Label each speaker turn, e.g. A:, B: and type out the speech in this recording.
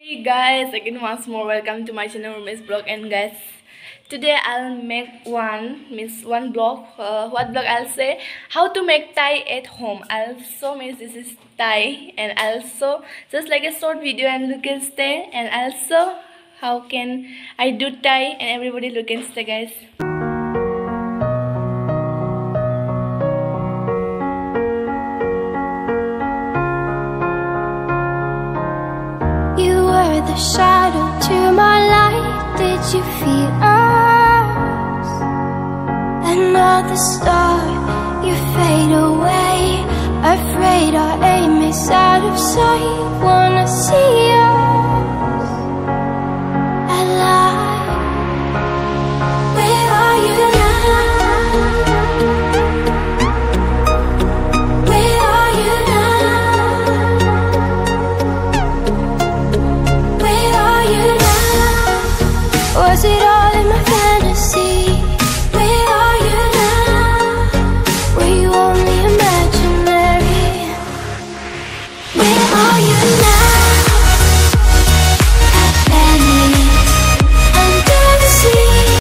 A: Hey guys, again once more welcome to my channel Urmi's blog. And guys, today I'll make one blog. What blog I'll say how to make tie at home. Also this is tie, and also just like a short video and look and stay, and also how can I do tie and everybody look and stay, guys.
B: The shadow to my light, did you feel us? Another star, you fade away. Afraid our aim is out of sight. Wanna see us.